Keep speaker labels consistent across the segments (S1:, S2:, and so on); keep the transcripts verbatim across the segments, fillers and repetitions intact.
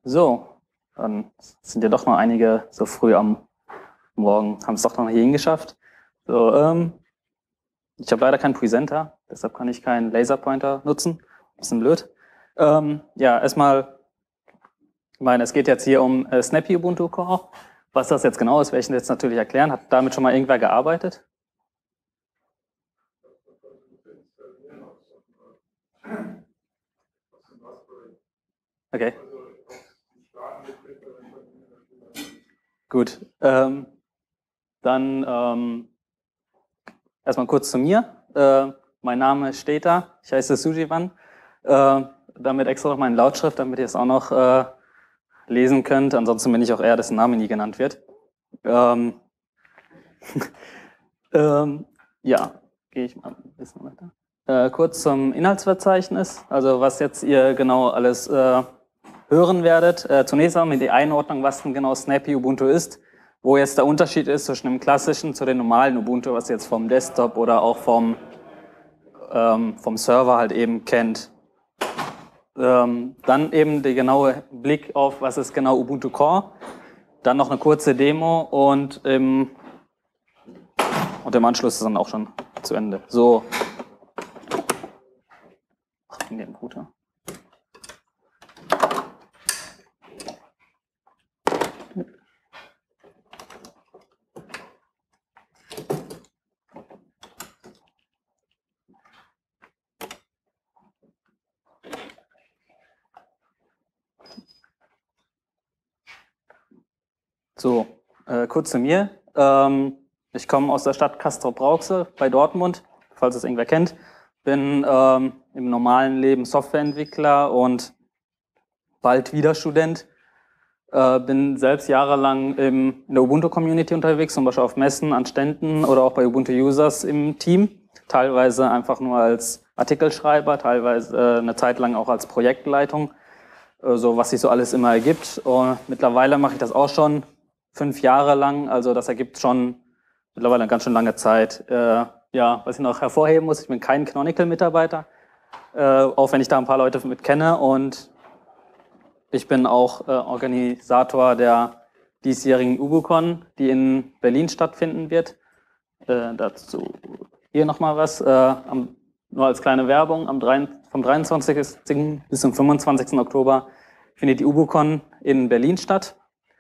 S1: So, dann sind ja doch noch einige so früh am Morgen, haben es doch noch hierhin geschafft. So, ähm, ich habe leider keinen Presenter, deshalb kann ich keinen Laserpointer nutzen. Bisschen blöd. Ähm, ja, erstmal, ich meine, es geht jetzt hier um äh, Snappy Ubuntu Core. Was das jetzt genau ist, werde ich jetzt natürlich erklären. Hat damit schon mal irgendwer gearbeitet? Okay. Gut. Ähm, dann ähm, erstmal kurz zu mir. Äh, mein Name steht da. Ich heiße Sujivan. Äh, damit extra noch meine Lautschrift, damit ihr es auch noch äh, lesen könnt. Ansonsten bin ich auch eher, dessen Name nie genannt wird. Ähm, ähm, ja, gehe ich mal ein bisschen weiter. Äh, kurz zum Inhaltsverzeichnis. Also was jetzt ihr genau alles äh, hören werdet. Äh, zunächst einmal die Einordnung, was denn genau Snappy Ubuntu ist, wo jetzt der Unterschied ist zwischen dem klassischen zu dem normalen Ubuntu, was ihr jetzt vom Desktop oder auch vom, ähm, vom Server halt eben kennt. Ähm, dann eben der genaue Blick auf, was ist genau Ubuntu Core. Dann noch eine kurze Demo und im, und im Anschluss ist dann auch schon zu Ende. So. Ach, in dem Router. So, äh, kurz zu mir. Ähm, ich komme aus der Stadt Castrop-Rauxel bei Dortmund, falls es irgendwer kennt. Bin ähm, im normalen Leben Softwareentwickler und bald wieder Student. Äh, bin selbst jahrelang im, in der Ubuntu-Community unterwegs, zum Beispiel auf Messen, an Ständen oder auch bei Ubuntu-Users im Team. Teilweise einfach nur als Artikelschreiber, teilweise äh, eine Zeit lang auch als Projektleitung, äh, so was sich so alles immer ergibt. Und mittlerweile mache ich das auch schon fünf Jahre lang, also das ergibt schon mittlerweile eine ganz schön lange Zeit. Äh, ja, was ich noch hervorheben muss, ich bin kein Canonical-Mitarbeiter, äh, auch wenn ich da ein paar Leute mit kenne, und ich bin auch äh, Organisator der diesjährigen UbuCon, die in Berlin stattfinden wird. Äh, dazu hier nochmal was, äh, am, nur als kleine Werbung, am drei, vom dreiundzwanzigsten bis zum fünfundzwanzigsten Oktober findet die UbuCon in Berlin statt.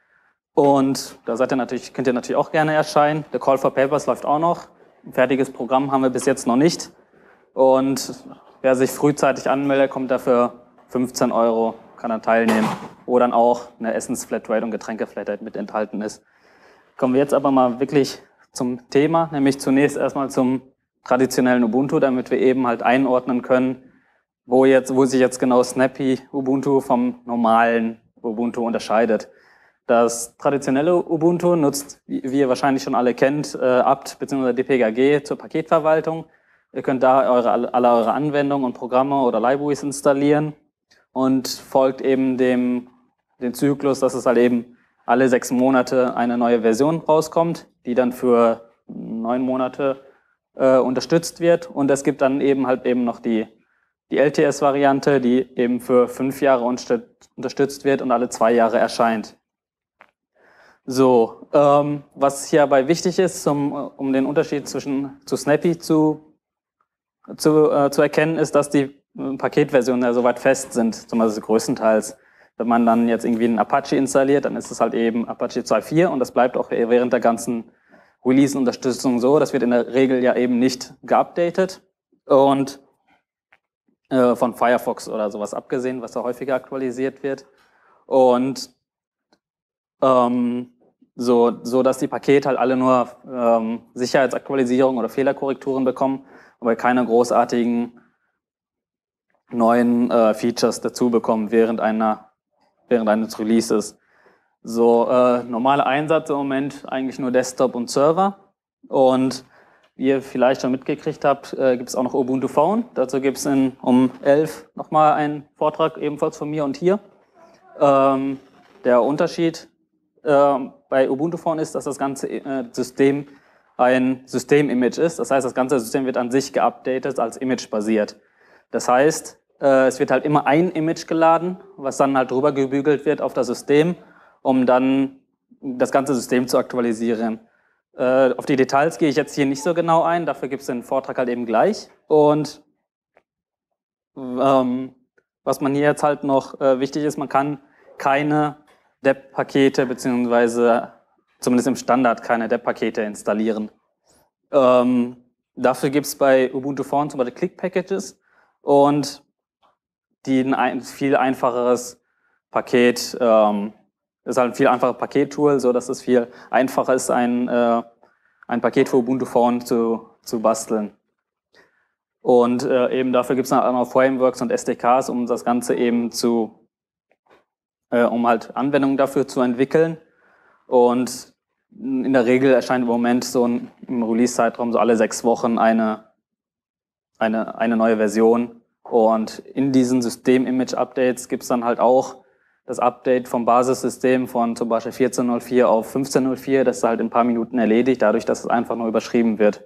S1: Und da seid ihr natürlich, könnt ihr natürlich auch gerne erscheinen. Der Call for Papers läuft auch noch. Ein fertiges Programm haben wir bis jetzt noch nicht. Und wer sich frühzeitig anmeldet, kommt dafür fünfzehn Euro, kann er teilnehmen. Wo dann auch eine Essensflatrate und Getränkeflatrate mit enthalten ist. Kommen wir jetzt aber mal wirklich zum Thema, nämlich zunächst erstmal zum traditionellen Ubuntu, damit wir eben halt einordnen können, wo, jetzt, wo sich jetzt genau Snappy Ubuntu vom normalen Ubuntu unterscheidet. Das traditionelle Ubuntu nutzt, wie ihr wahrscheinlich schon alle kennt, äh, apt bzw. D P K G zur Paketverwaltung. Ihr könnt da eure, alle eure Anwendungen und Programme oder Libraries installieren und folgt eben dem, dem Zyklus, dass es halt eben alle sechs Monate eine neue Version rauskommt, die dann für neun Monate äh, unterstützt wird. Und es gibt dann eben halt eben noch die, die L T S-Variante, die eben für fünf Jahre unterstützt wird und alle zwei Jahre erscheint. So, ähm, was hierbei wichtig ist, um, um den Unterschied zwischen zu Snappy zu, zu, äh, zu erkennen, ist, dass die äh, Paketversionen ja soweit fest sind, zum Beispiel größtenteils. Wenn man dann jetzt irgendwie einen Apache installiert, dann ist es halt eben Apache zwei Punkt vier und das bleibt auch während der ganzen Release-Unterstützung so. Das wird in der Regel ja eben nicht geupdatet und äh, von Firefox oder sowas abgesehen, was da häufiger aktualisiert wird. Und Ähm, so, so dass die Pakete halt alle nur ähm, Sicherheitsaktualisierung oder Fehlerkorrekturen bekommen, aber keine großartigen neuen äh, Features dazu bekommen während einer während eines Releases. So äh, normaler Einsatz im Moment eigentlich nur Desktop und Server, und wie ihr vielleicht schon mitgekriegt habt, äh, gibt es auch noch Ubuntu Phone. Dazu gibt es um elf nochmal einen Vortrag ebenfalls von mir und hier. Ähm, der Unterschied bei Ubuntu Phone ist, dass das ganze System ein System-Image ist. Das heißt, das ganze System wird an sich geupdatet als Image basiert. Das heißt, Äh, es wird halt immer ein Image geladen, was dann halt drüber gebügelt wird auf das System, um dann das ganze System zu aktualisieren. Äh, auf die Details gehe ich jetzt hier nicht so genau ein, dafür gibt es den Vortrag halt eben gleich. Und ähm, was man hier jetzt halt noch äh, wichtig ist, man kann keine Deb-Pakete, beziehungsweise zumindest im Standard keine Deb-Pakete installieren. Ähm, dafür gibt es bei Ubuntu Phone zum Beispiel Click-Packages und die ein viel einfacheres Paket, ähm, ist halt ein viel einfaches Pakettool, so dass es viel einfacher ist, ein, äh, ein Paket für Ubuntu Phone zu, zu basteln. Und äh, eben dafür gibt es dann auch noch Frameworks und S D Ks, um das Ganze eben zu, äh, um halt Anwendungen dafür zu entwickeln. Und in der Regel erscheint im Moment so ein, im Release-Zeitraum so alle sechs Wochen eine, eine, eine neue Version. Und in diesen System-Image-Updates gibt es dann halt auch das Update vom Basissystem von zum Beispiel vierzehn Punkt null vier auf fünfzehn Punkt null vier. Das ist halt in ein paar Minuten erledigt, dadurch, dass es einfach nur überschrieben wird.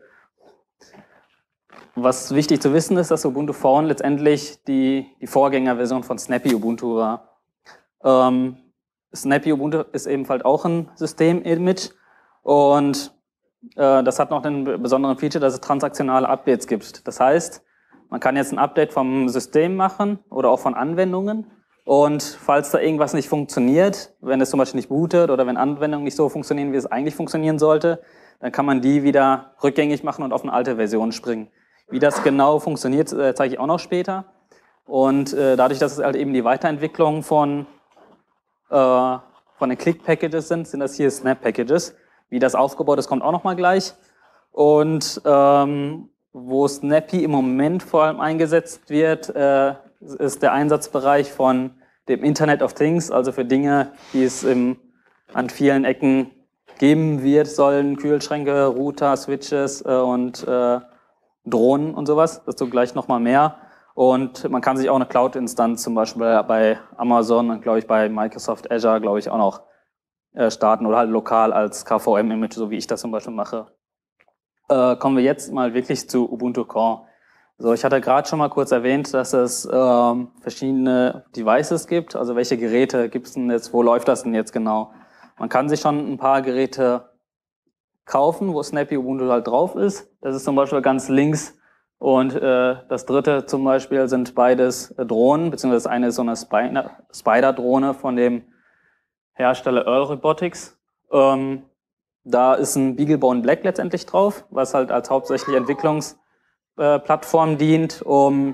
S1: Was wichtig zu wissen ist, dass Ubuntu Phone letztendlich die, die Vorgängerversion von Snappy Ubuntu war. Ähm, Snappy Ubuntu ist ebenfalls auch ein System-Image und äh, das hat noch einen besonderen Feature, dass es transaktionale Updates gibt. Das heißt, man kann jetzt ein Update vom System machen oder auch von Anwendungen und falls da irgendwas nicht funktioniert, wenn es zum Beispiel nicht bootet oder wenn Anwendungen nicht so funktionieren, wie es eigentlich funktionieren sollte, dann kann man die wieder rückgängig machen und auf eine alte Version springen. Wie das genau funktioniert, äh, zeige ich auch noch später. Und äh, dadurch, dass es halt eben die Weiterentwicklung von, äh, von den Click-Packages sind, sind das hier Snap-Packages. Wie das aufgebaut ist, kommt auch noch mal gleich. Und ähm, wo Snappy im Moment vor allem eingesetzt wird, äh, ist der Einsatzbereich von dem Internet of Things, also für Dinge, die es im, an vielen Ecken geben wird, sollen Kühlschränke, Router, Switches äh, und äh, Drohnen und sowas. Dazu gleich nochmal mehr. Und man kann sich auch eine Cloud-Instanz zum Beispiel bei Amazon und glaube ich bei Microsoft Azure, glaube ich, auch noch äh, starten oder halt lokal als K V M-Image, so wie ich das zum Beispiel mache. Äh, kommen wir jetzt mal wirklich zu Ubuntu Core. So, ich hatte gerade schon mal kurz erwähnt, dass es ähm, verschiedene Devices gibt. Also welche Geräte gibt es denn jetzt, wo läuft das denn jetzt genau? Man kann sich schon ein paar Geräte kaufen, wo Snappy Ubuntu halt drauf ist. Das ist zum Beispiel ganz links. Und äh, das dritte zum Beispiel sind beides äh, Drohnen, beziehungsweise das eine ist so eine Spider-Drohne von dem Hersteller Earl Robotics. Ähm, da ist ein BeagleBone Black letztendlich drauf, was halt als hauptsächlich Entwicklungsplattform äh, dient, um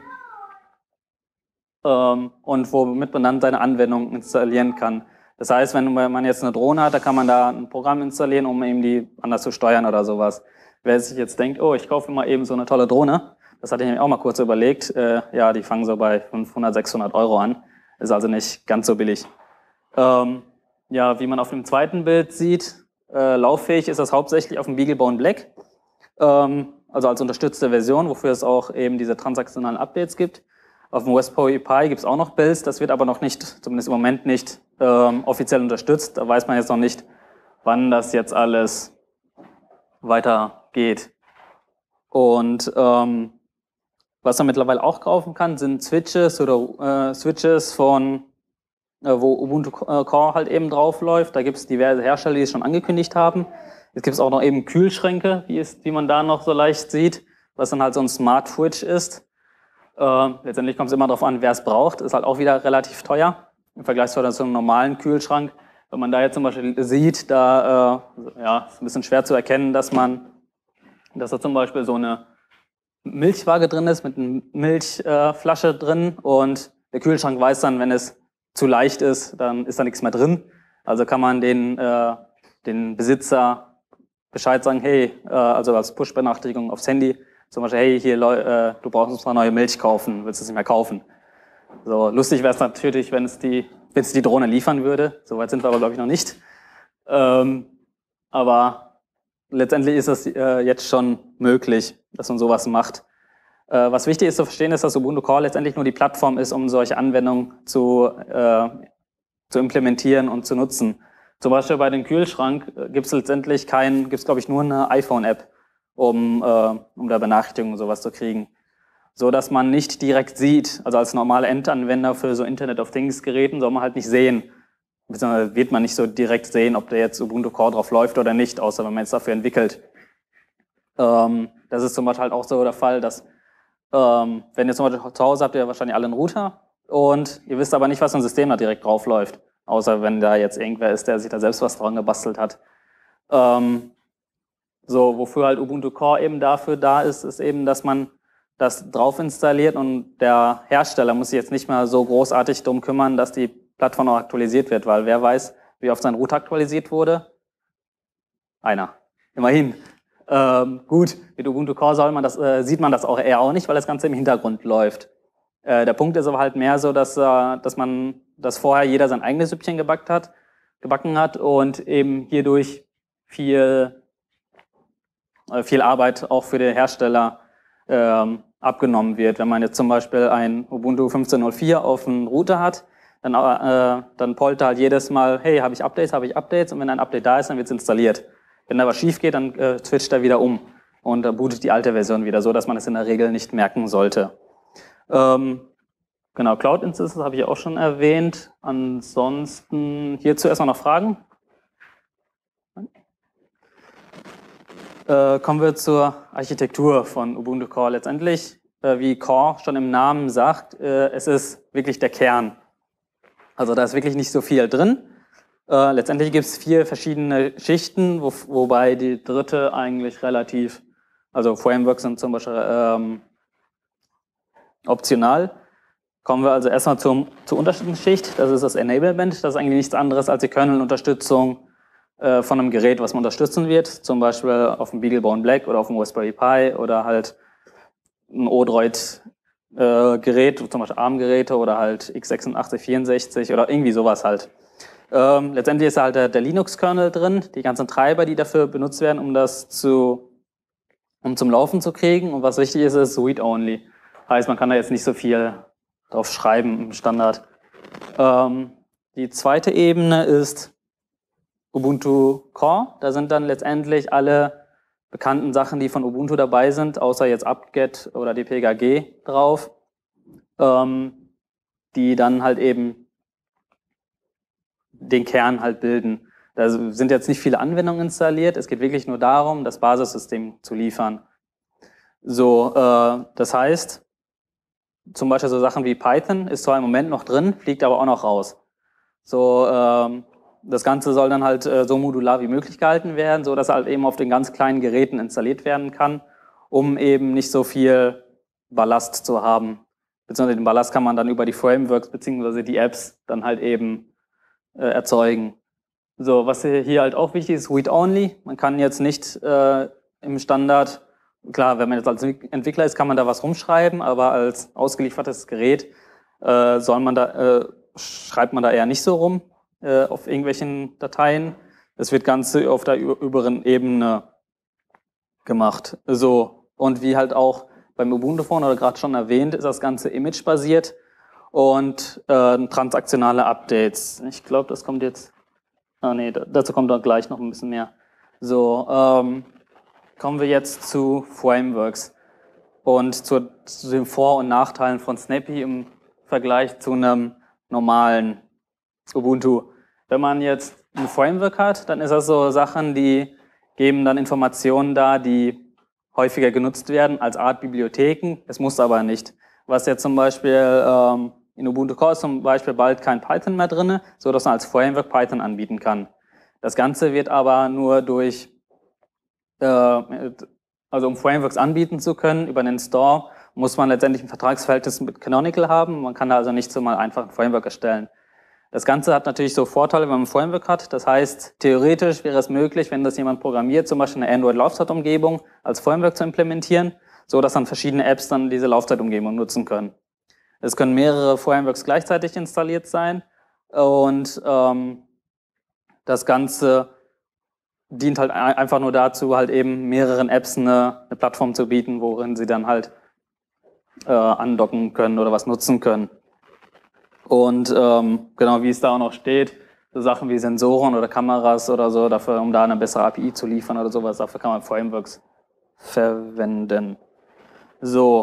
S1: ähm, und womit man dann seine Anwendung installieren kann. Das heißt, wenn man jetzt eine Drohne hat, da kann man da ein Programm installieren, um eben die anders zu steuern oder sowas. Wer sich jetzt denkt, oh, ich kaufe mir mal eben so eine tolle Drohne, das hatte ich mir auch mal kurz überlegt, äh, ja, die fangen so bei fünfhundert, sechshundert Euro an, ist also nicht ganz so billig. Ähm, ja, wie man auf dem zweiten Bild sieht, äh, lauffähig ist das hauptsächlich auf dem BeagleBone Black, ähm, also als unterstützte Version, wofür es auch eben diese transaktionalen Updates gibt. Auf dem Raspberry Pi gibt es auch noch Builds, das wird aber noch nicht, zumindest im Moment nicht ähm, offiziell unterstützt. Da weiß man jetzt noch nicht, wann das jetzt alles weitergeht. Und ähm, was man mittlerweile auch kaufen kann, sind Switches oder äh, Switches von, äh, wo Ubuntu Core halt eben drauf läuft. Da gibt es diverse Hersteller, die es schon angekündigt haben. Jetzt gibt es auch noch eben Kühlschränke, wie, es, wie man da noch so leicht sieht, was dann halt so ein Smart Fridge ist. Äh, letztendlich kommt es immer darauf an, wer es braucht. Ist halt auch wieder relativ teuer im Vergleich zu einem normalen Kühlschrank. Wenn man da jetzt zum Beispiel sieht, da äh, ja, ist ein bisschen schwer zu erkennen, dass man, dass da zum Beispiel so eine Milchwaage drin ist mit einer Milchflasche äh, drin und der Kühlschrank weiß dann, wenn es zu leicht ist, dann ist da nichts mehr drin. Also kann man den, äh, den Besitzer Bescheid sagen, hey, äh, also als Push-Benachrichtigung aufs Handy, zum Beispiel, hey, hier, äh, du brauchst uns mal neue Milch kaufen, willst du es nicht mehr kaufen? So, lustig wäre es natürlich, wenn es die, wenn es die Drohne liefern würde. Soweit sind wir aber, glaube ich, noch nicht. Ähm, aber letztendlich ist es äh, jetzt schon möglich, dass man sowas macht. Äh, was wichtig ist zu verstehen, ist, dass Ubuntu Core letztendlich nur die Plattform ist, um solche Anwendungen zu, äh, zu implementieren und zu nutzen. Zum Beispiel bei dem Kühlschrank gibt es letztendlich kein, gibt es, glaube ich, nur eine iPhone-App, um, äh, um da Benachrichtigungen und sowas zu kriegen. so dass man nicht direkt sieht, also als normaler Endanwender für so Internet of Things Geräten soll man halt nicht sehen, beziehungsweise wird man nicht so direkt sehen, ob der jetzt Ubuntu Core drauf läuft oder nicht, außer wenn man jetzt dafür entwickelt. Ähm, das ist zum Beispiel halt auch so der Fall, dass ähm, wenn ihr zum Beispiel zu Hause habt, ihr wahrscheinlich alle einen Router und ihr wisst aber nicht, was für ein System da direkt drauf läuft, außer wenn da jetzt irgendwer ist, der sich da selbst was dran gebastelt hat. Ähm, so, wofür halt Ubuntu Core eben dafür da ist, ist eben, dass man das drauf installiert und der Hersteller muss sich jetzt nicht mehr so großartig darum kümmern, dass die Plattform auch aktualisiert wird, weil wer weiß, wie oft sein Router aktualisiert wurde? Einer. Immerhin. Ähm, gut, mit Ubuntu Core soll man das, äh, sieht man das auch eher auch nicht, weil das Ganze im Hintergrund läuft. Äh, der Punkt ist aber halt mehr so, dass, äh, dass man, dass vorher jeder sein eigenes Süppchen gebackt hat, gebacken hat und eben hierdurch viel, äh, viel Arbeit auch für den Hersteller ähm, abgenommen wird. Wenn man jetzt zum Beispiel ein Ubuntu fünfzehn Punkt null vier auf dem Router hat, dann, äh, dann pollt halt jedes Mal, hey, habe ich Updates, habe ich Updates und wenn ein Update da ist, dann wird es installiert. Wenn da was schief geht, dann äh, switcht er wieder um und äh, bootet die alte Version wieder, so dass man es in der Regel nicht merken sollte. Ähm, genau, Cloud Instances habe ich auch schon erwähnt. Ansonsten hierzu erstmal noch Fragen. Äh, kommen wir zur Architektur von Ubuntu Core. Letztendlich, äh, wie Core schon im Namen sagt, äh, es ist wirklich der Kern. Also da ist wirklich nicht so viel drin. Äh, letztendlich gibt es vier verschiedene Schichten, wo, wobei die dritte eigentlich relativ, also Frameworks sind zum Beispiel ähm, optional. Kommen wir also erstmal zum, zur untersten Schicht, das ist das Enablement. Das ist eigentlich nichts anderes als die Kernel-Unterstützung äh, von einem Gerät, was man unterstützen wird. Zum Beispiel auf dem BeagleBone Black oder auf dem Raspberry Pi oder halt ein Odroid-Gerät, äh, zum Beispiel ARM-Geräte oder halt x sechsundachtzig vierundsechzig oder irgendwie sowas halt. Ähm, letztendlich ist halt der, der Linux-Kernel drin, die ganzen Treiber, die dafür benutzt werden, um das zu, um zum Laufen zu kriegen. Und was wichtig ist, ist Read-Only. Heißt, man kann da jetzt nicht so viel drauf schreiben im Standard. Ähm, die zweite Ebene ist Ubuntu Core. Da sind dann letztendlich alle bekannten Sachen, die von Ubuntu dabei sind, außer jetzt apt-get oder die P K G drauf, ähm, die dann halt eben den Kern halt bilden. Da sind jetzt nicht viele Anwendungen installiert. Es geht wirklich nur darum, das Basissystem zu liefern. So, äh, das heißt, zum Beispiel so Sachen wie Python ist zwar im Moment noch drin, fliegt aber auch noch raus. So, ähm, das Ganze soll dann halt äh, so modular wie möglich gehalten werden, so dass er halt eben auf den ganz kleinen Geräten installiert werden kann, um eben nicht so viel Ballast zu haben. Beziehungsweise den Ballast kann man dann über die Frameworks beziehungsweise die Apps dann halt eben äh, erzeugen. So, was hier halt auch wichtig ist, Read-Only. Man kann jetzt nicht äh, im Standard, klar, wenn man jetzt als Entwickler ist, kann man da was rumschreiben, aber als ausgeliefertes Gerät äh, soll man da, äh, schreibt man da eher nicht so rum äh, auf irgendwelchen Dateien. Es wird Ganze auf der oberen Ebene gemacht. So, und wie halt auch beim Ubuntu-Phone oder gerade schon erwähnt, ist das Ganze image-basiert und äh, transaktionale Updates. Ich glaube, das kommt jetzt, ah nee, dazu kommt dann gleich noch ein bisschen mehr. So, ähm, kommen wir jetzt zu Frameworks und zu, zu den Vor- und Nachteilen von Snappy im Vergleich zu einem normalen Ubuntu. Wenn man jetzt ein Framework hat, dann ist das so Sachen, die geben dann Informationen da, die häufiger genutzt werden als Art Bibliotheken. Es muss aber nicht. Was jetzt zum Beispiel ähm, in Ubuntu Core ist zum Beispiel bald kein Python mehr drin, so dass man als Framework Python anbieten kann. Das Ganze wird aber nur durch also um Frameworks anbieten zu können über den Store, muss man letztendlich ein Vertragsverhältnis mit Canonical haben. Man kann da also nicht so mal einfach ein Framework erstellen. Das Ganze hat natürlich so Vorteile, wenn man ein Framework hat. Das heißt, theoretisch wäre es möglich, wenn das jemand programmiert, zum Beispiel eine Android-Laufzeitumgebung als Framework zu implementieren, so dass dann verschiedene Apps dann diese Laufzeitumgebung nutzen können. Es können mehrere Frameworks gleichzeitig installiert sein und ähm, das Ganze dient halt einfach nur dazu, halt eben mehreren Apps eine, eine Plattform zu bieten, worin sie dann halt äh, andocken können oder was nutzen können. Und ähm, genau wie es da auch noch steht, so Sachen wie Sensoren oder Kameras oder so, dafür, um da eine bessere A P I zu liefern oder sowas, dafür kann man Frameworks verwenden. So,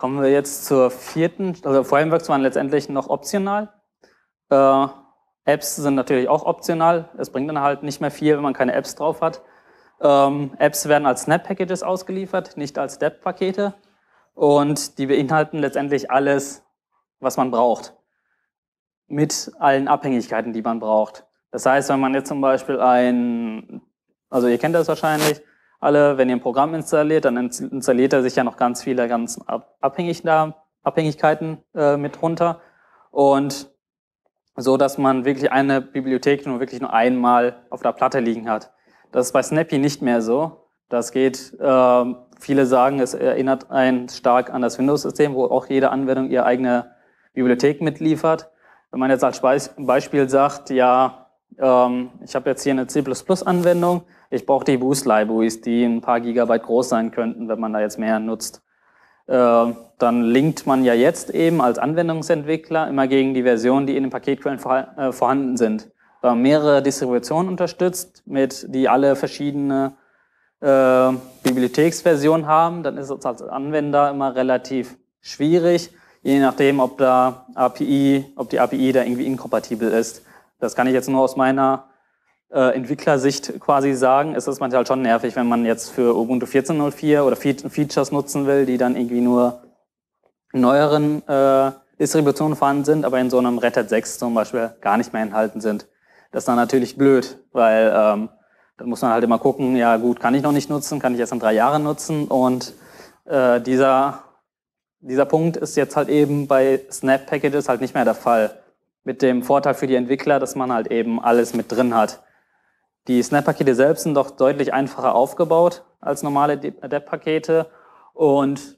S1: Kommen wir jetzt zur vierten, also Frameworks waren letztendlich noch optional. Äh, Apps sind natürlich auch optional. Es bringt dann halt nicht mehr viel, wenn man keine Apps drauf hat. Ähm, Apps werden als Snap-Packages ausgeliefert, nicht als Deb-Pakete. Und die beinhalten letztendlich alles, was man braucht. Mit allen Abhängigkeiten, die man braucht. Das heißt, wenn man jetzt zum Beispiel ein, also ihr kennt das wahrscheinlich alle, wenn ihr ein Programm installiert, dann installiert er sich ja noch ganz viele ganz Abhängigkeiten äh, mit runter. Und so, dass man wirklich eine Bibliothek nur wirklich nur einmal auf der Platte liegen hat. Das ist bei Snappy nicht mehr so. Das geht, äh, viele sagen, es erinnert einen stark an das Windows-System, wo auch jede Anwendung ihre eigene Bibliothek mitliefert. Wenn man jetzt als Beispiel sagt, ja, ähm, ich habe jetzt hier eine C plus plus Anwendung, ich brauche die Boost-Libraries, die ein paar Gigabyte groß sein könnten, wenn man da jetzt mehr nutzt. Äh, dann linkt man ja jetzt eben als Anwendungsentwickler immer gegen die Versionen, die in den Paketquellen vor, äh, vorhanden sind. Wenn man mehrere Distributionen unterstützt, mit die alle verschiedene äh, Bibliotheksversionen haben, dann ist es als Anwender immer relativ schwierig, je nachdem, ob da A P I, ob die A P I da irgendwie inkompatibel ist. Das kann ich jetzt nur aus meiner äh, Entwicklersicht quasi sagen. Es ist manchmal halt schon nervig, wenn man jetzt für Ubuntu vierzehn Punkt null vier oder Fe Features nutzen will, die dann irgendwie nur in neueren äh, Distributionen vorhanden sind, aber in so einem Red Hat sechs zum Beispiel gar nicht mehr enthalten sind. Das ist dann natürlich blöd, weil ähm, dann muss man halt immer gucken, ja gut, kann ich noch nicht nutzen, kann ich erst in drei Jahren nutzen und äh, dieser Dieser Punkt ist jetzt halt eben bei Snap-Packages halt nicht mehr der Fall. Mit dem Vorteil für die Entwickler, dass man halt eben alles mit drin hat. Die Snap-Pakete selbst sind doch deutlich einfacher aufgebaut als normale Deb-Pakete und,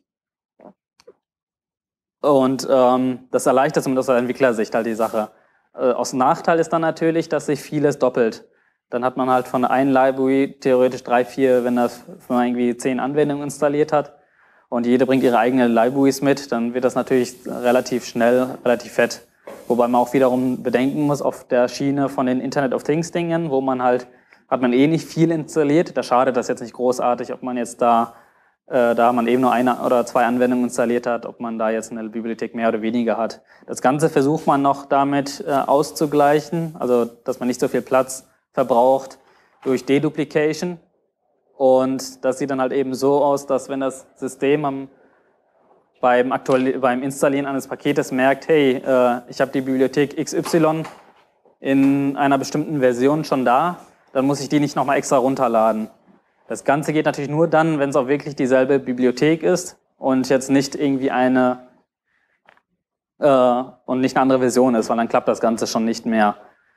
S1: und ähm, das erleichtert zumindest aus der Entwicklersicht halt die Sache. Äh, aus Nachteil ist dann natürlich, dass sich vieles doppelt. Dann hat man halt von einer Library theoretisch drei, vier, wenn, das, wenn man irgendwie zehn Anwendungen installiert hat, und jede bringt ihre eigenen Libraries mit, dann wird das natürlich relativ schnell, relativ fett. Wobei man auch wiederum bedenken muss, auf der Schiene von den Internet of Things Dingen, wo man halt, hat man eh nicht viel installiert, da schadet das jetzt nicht großartig, ob man jetzt da, äh, da man eben nur eine oder zwei Anwendungen installiert hat, ob man da jetzt eine Bibliothek mehr oder weniger hat. Das Ganze versucht man noch damit äh, auszugleichen, also dass man nicht so viel Platz verbraucht durch Deduplication. Und das sieht dann halt eben so aus, dass wenn das System am, beim, Aktuali beim Installieren eines Paketes merkt, hey, äh, ich habe die Bibliothek X Y in einer bestimmten Version schon da, dann muss ich die nicht nochmal extra runterladen. Das Ganze geht natürlich nur dann, wenn es auch wirklich dieselbe Bibliothek ist und jetzt nicht irgendwie eine äh, und nicht eine andere Version ist, weil dann klappt das Ganze schon nicht mehr.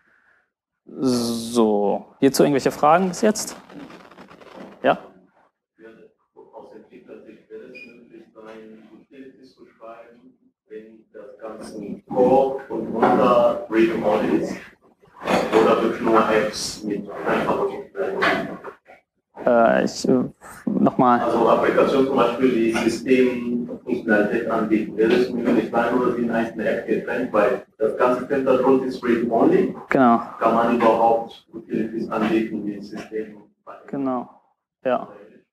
S1: So, hierzu irgendwelche Fragen bis jetzt? Ja?
S2: Aus Entwicklersicht wäre es möglich sein, Utilities zu schreiben, wenn das Ganze Core und runter read-only ist? Oder wirklich nur Apps mit einfacher Funktionalität?
S1: Äh, ich, äh, nochmal.
S2: Also Applikationen zum Beispiel, die Systemfunktionalität anbieten, wäre es möglich sein oder sie in einzelne App getrennt, weil das ganze Hintergrund ist read-only.
S1: Genau.
S2: Kann man überhaupt Utilities anbieten, wie System?
S1: Genau. Ja.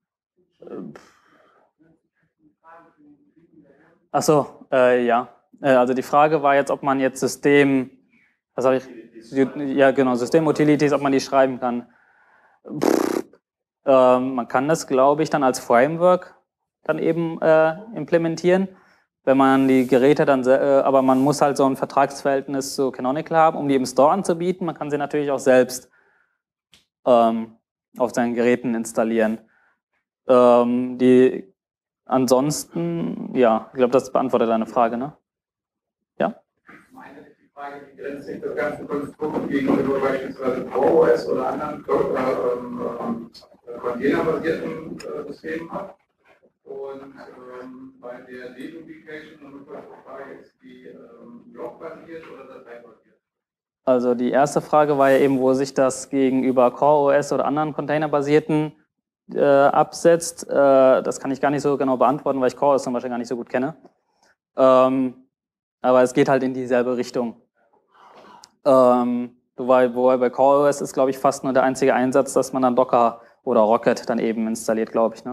S1: Ach so, äh, ja. Äh, also die Frage war jetzt, ob man jetzt System, was habe ich? Ja, genau, System-Utilities, ob man die schreiben kann. Pff, äh, man kann das, glaube ich, dann als Framework dann eben äh, implementieren, wenn man die Geräte dann, äh, aber man muss halt so ein Vertragsverhältnis zu Canonical haben, um die im Store anzubieten. Man kann sie natürlich auch selbst ähm, auf seinen Geräten installieren. Ähm, die ansonsten, ja, ich glaube, das beantwortet deine Frage, ne? Ja?
S3: Ich meine, die Frage, wie grenzt sich das ganze Konstrukt gegenüber beispielsweise CoreOS oder anderen ähm, containerbasierten äh, Systemen ab? Und ähm, bei der Deduplication und Frage ist die ähm, blockbasiert oder dateibasiert?
S1: Also die erste Frage war ja eben, wo sich das gegenüber CoreOS oder anderen containerbasierten äh, absetzt. Äh, das kann ich gar nicht so genau beantworten, weil ich CoreOS zum Beispiel gar nicht so gut kenne. Ähm, aber es geht halt in dieselbe Richtung. Ähm, wobei, wobei bei CoreOS ist, glaube ich, fast nur der einzige Einsatz, dass man dann Docker oder Rocket dann eben installiert, glaube ich. Ne?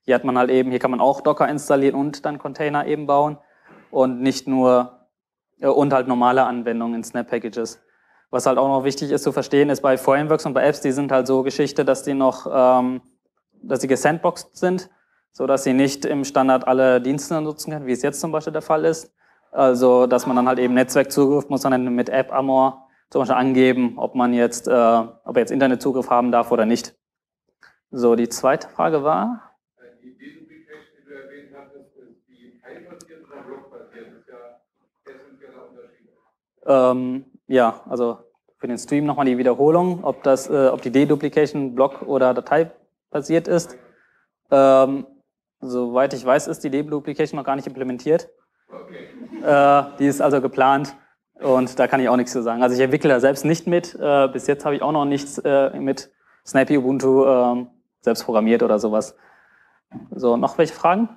S1: Hier hat man halt eben, hier kann man auch Docker installieren und dann Container eben bauen und nicht nur, äh, und halt normale Anwendungen in Snap-Packages. Was halt auch noch wichtig ist zu verstehen, ist bei Frameworks und bei Apps, die sind halt so Geschichte, dass die noch, ähm, dass sie gesandboxed sind, so dass sie nicht im Standard alle Dienste nutzen können, wie es jetzt zum Beispiel der Fall ist. Also, dass man dann halt eben Netzwerkzugriff muss man dann mit AppArmor zum Beispiel angeben, ob man jetzt, äh, ob er jetzt Internetzugriff haben darf oder nicht. So, die zweite Frage war?
S3: Die Deduplication, die du erwähnt hattest, ist die teilbasiert oder blockbasiert? Das ist ja essentieller Unterschied.
S1: Ähm, ja, also für den Stream nochmal die Wiederholung, ob das, äh, ob die Deduplication Block- oder Dateibasiert ist. Ähm, soweit ich weiß, ist die Deduplication noch gar nicht implementiert.
S3: Okay.
S1: Äh, die ist also geplant und da kann ich auch nichts zu sagen. Also ich entwickle da selbst nicht mit. Äh, bis jetzt habe ich auch noch nichts äh, mit Snappy Ubuntu äh, selbst programmiert oder sowas. So, noch welche Fragen?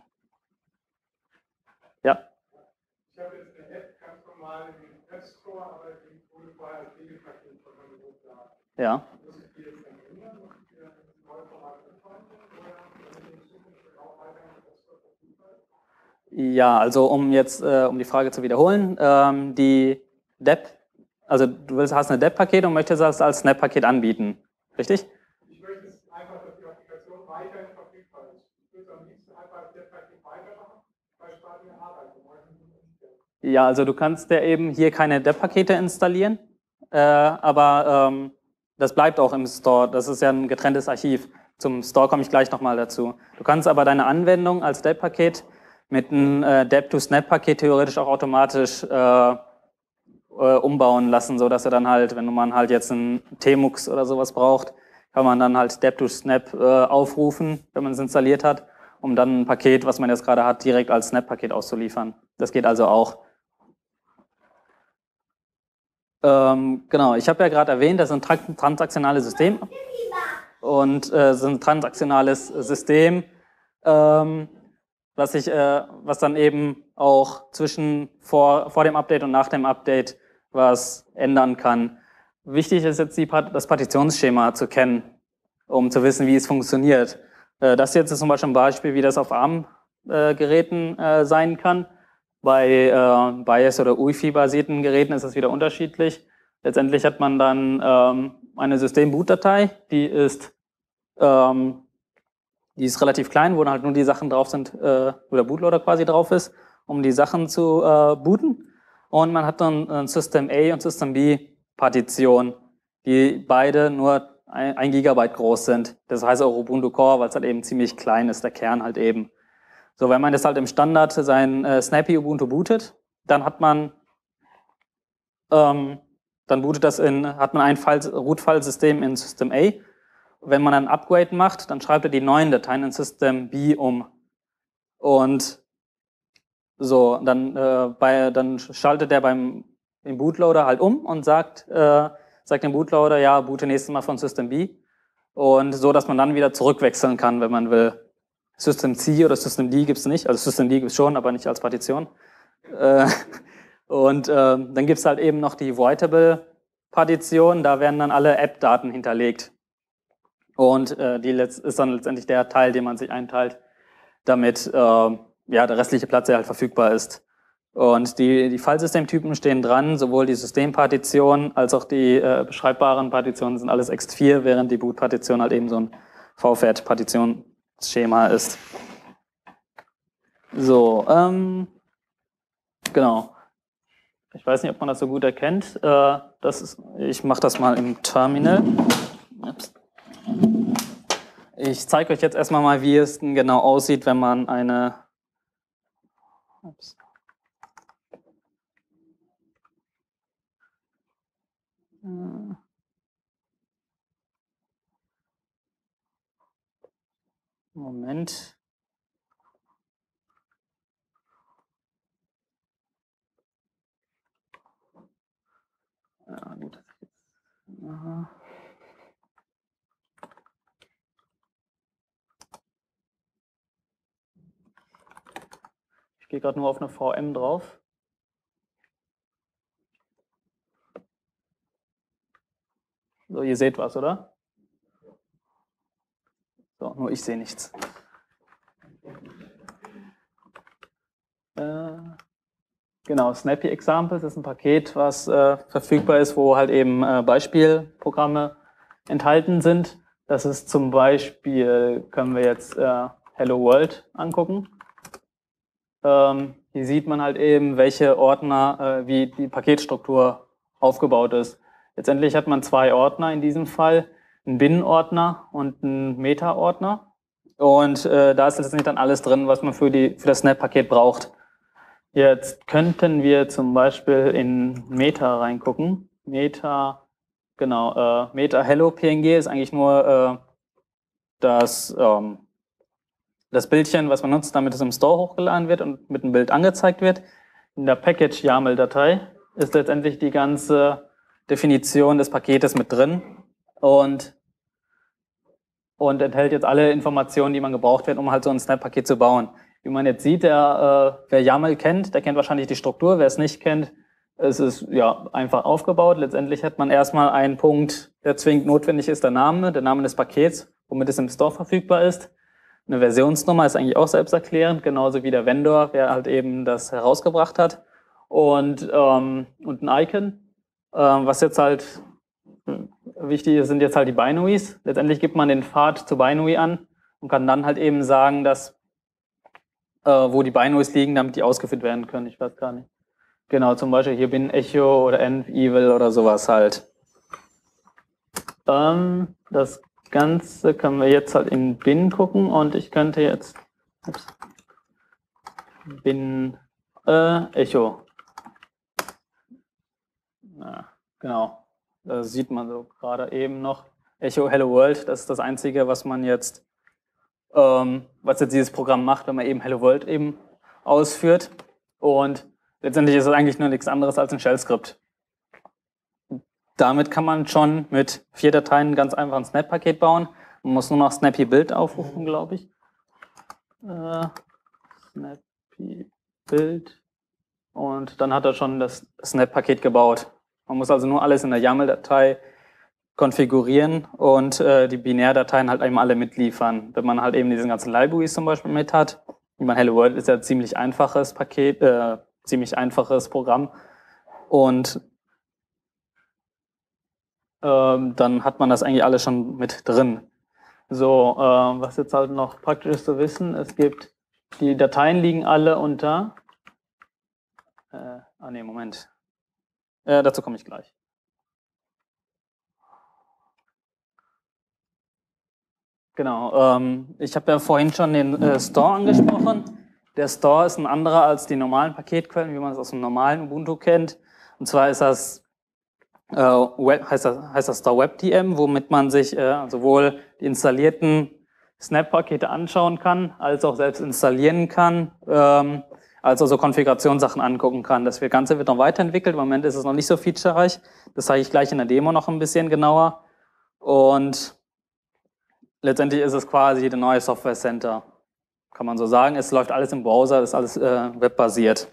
S1: Ja.
S3: Ich habe jetzt eine App ganz normal in den App Store, aber die wurde vorher als Regelpaket von meinem Hochladen.
S1: Ja.
S3: Muss ich die jetzt dann ändern? Muss ich die dann ins neue Format anpassen? Oder in den Zukunft auch weiter in den App Store verfügbar?
S1: Ja, also um jetzt, äh, um die Frage zu wiederholen, ähm, die D E P, also du willst, hast eine D E P-Paket und möchtest das als Snap-Paket anbieten, richtig?
S3: Ich möchte es einfach, dass die Applikation weiterhin verfügbar ist. Ich würde es am liebsten einfach als D E P-Paket weitermachen, weil spart mir Arbeit.
S1: Ja, also du kannst ja eben hier keine D E P-Pakete installieren, äh, aber ähm, das bleibt auch im Store. Das ist ja ein getrenntes Archiv. Zum Store komme ich gleich nochmal dazu. Du kannst aber deine Anwendung als D E P-Paket mit einem äh, D E P-to-Snap-Paket theoretisch auch automatisch äh, äh, umbauen lassen, sodass er dann halt, wenn man halt jetzt einen Tmux oder sowas braucht, kann man dann halt D E P-to-Snap äh, aufrufen, wenn man es installiert hat, um dann ein Paket, was man jetzt gerade hat, direkt als Snap-Paket auszuliefern. Das geht also auch. Ähm, genau, ich habe ja gerade erwähnt, das ist ein transaktionales System und äh, so ein transaktionales System, ähm, was, ich, äh, was dann eben auch zwischen vor, vor dem Update und nach dem Update was ändern kann. Wichtig ist jetzt die, das Partitionsschema zu kennen, um zu wissen, wie es funktioniert. Äh, das jetzt ist zum Beispiel ein Beispiel, wie das auf ARM-Geräten äh, sein kann. Bei äh, BIOS- oder U E F I-basierten Geräten ist das wieder unterschiedlich. Letztendlich hat man dann ähm, eine System-Boot-Datei, die ist, ähm, die ist relativ klein, wo dann halt nur die Sachen drauf sind, äh, wo der Bootloader quasi drauf ist, um die Sachen zu äh, booten. Und man hat dann ein System A und System B-Partition, die beide nur ein, ein Gigabyte groß sind. Das heißt auch Ubuntu Core, weil es halt eben ziemlich klein ist, der Kern halt eben. So, wenn man das halt im Standard sein äh, Snappy Ubuntu bootet, dann hat man, ähm, dann bootet das in, hat man ein Root-File-System in System A. Wenn man ein Upgrade macht, dann schreibt er die neuen Dateien in System B um. Und so, dann, äh, bei, dann schaltet er beim im Bootloader halt um und sagt, äh, sagt dem Bootloader, ja, boote nächstes Mal von System B. Und so, dass man dann wieder zurückwechseln kann, wenn man will. System C oder System D gibt es nicht, also System D gibt es schon, aber nicht als Partition. Äh, und äh, dann gibt es halt eben noch die Voidable-Partition, da werden dann alle App-Daten hinterlegt. Und äh, die ist dann letztendlich der Teil, den man sich einteilt, damit äh, ja, der restliche Platz ja halt verfügbar ist. Und die, die Filesystemtypen stehen dran, sowohl die Systempartition als auch die äh, beschreibbaren Partitionen sind alles ext vier, während die Boot-Partition halt eben so ein V F A T-Partitionsschema ist. So, ähm, genau. Ich weiß nicht, ob man das so gut erkennt. Äh, das ist, ich mache das mal im Terminal. Ups. Ich zeige euch jetzt erstmal mal, wie es denn genau aussieht, wenn man eine... Ups. Moment. Ja, gut. Aha. Ich gehe gerade nur auf eine V M drauf. So, ihr seht was, oder? So, nur ich sehe nichts. Äh, genau, Snappy Examples ist ein Paket, was äh, verfügbar ist, wo halt eben äh, Beispielprogramme enthalten sind. Das ist zum Beispiel, können wir jetzt äh, Hello World angucken. Ähm, hier sieht man halt eben, welche Ordner, äh, wie die Paketstruktur aufgebaut ist. Letztendlich hat man zwei Ordner in diesem Fall, einen Binnenordner und einen Meta-Ordner. Und äh, da ist letztendlich dann alles drin, was man für, die, für das Snap-Paket braucht. Jetzt könnten wir zum Beispiel in Meta reingucken. Meta, genau, äh, Meta Hello P N G ist eigentlich nur äh, das, ähm, das Bildchen, was man nutzt, damit es im Store hochgeladen wird und mit einem Bild angezeigt wird. In der Package-YAML-Datei ist letztendlich die ganze Definition des Paketes mit drin und, und enthält jetzt alle Informationen, die man gebraucht wird, um halt so ein Snap-Paket zu bauen. Wie man jetzt sieht, der, äh, wer YAML kennt, der kennt wahrscheinlich die Struktur. Wer es nicht kennt, es ist ja einfach aufgebaut. Letztendlich hat man erstmal einen Punkt, der zwingend notwendig ist, der Name, der Name des Pakets, womit es im Store verfügbar ist. Eine Versionsnummer ist eigentlich auch selbsterklärend, genauso wie der Vendor, wer halt eben das herausgebracht hat. Und, ähm, und ein Icon. Ähm, was jetzt halt wichtig ist, sind jetzt halt die Binaries. Letztendlich gibt man den Pfad zu Binary an und kann dann halt eben sagen, dass äh, wo die Binaries liegen, damit die ausgeführt werden können. Ich weiß gar nicht. Genau, zum Beispiel hier bin Echo oder Env, Evil oder sowas halt. Ähm, das Ganze können wir jetzt halt in bin gucken und ich könnte jetzt ups, bin äh, Echo. Ja, genau, das sieht man so gerade eben noch. Echo Hello World, das ist das Einzige, was man jetzt, ähm, was jetzt dieses Programm macht, wenn man eben Hello World eben ausführt. Und letztendlich ist es eigentlich nur nichts anderes als ein Shell-Skript. Damit kann man schon mit vier Dateien ganz einfach ein Snap-Paket bauen. Man muss nur noch Snappy Build aufrufen, glaube ich. Äh, Snappy Build. Und dann hat er schon das Snap-Paket gebaut. Man muss also nur alles in der YAML-Datei konfigurieren und äh, die Binärdateien halt eben alle mitliefern. Wenn man halt eben diesen ganzen Libraries zum Beispiel mit hat. Ich meine, Hello World ist ja ein ziemlich einfaches Paket, äh, ziemlich einfaches Programm. Und ähm, dann hat man das eigentlich alles schon mit drin. So, äh, was jetzt halt noch praktisch ist zu wissen, es gibt, die Dateien liegen alle unter, äh, ah ne, Moment, äh, dazu komme ich gleich. Genau, ähm, ich habe ja vorhin schon den äh, Store angesprochen. Der Store ist ein anderer als die normalen Paketquellen, wie man es aus dem normalen Ubuntu kennt. Und zwar ist das Äh, Web, heißt, das, heißt das Store WebDM, womit man sich äh, sowohl die installierten Snap-Pakete anschauen kann, als auch selbst installieren kann, ähm, als auch so Konfigurationssachen angucken kann. Das Ganze wird noch weiterentwickelt. Im Moment ist es noch nicht so featurereich. Das zeige ich gleich in der Demo noch ein bisschen genauer. Und letztendlich ist es quasi der neue Software Center, kann man so sagen. Es läuft alles im Browser, ist alles äh, webbasiert.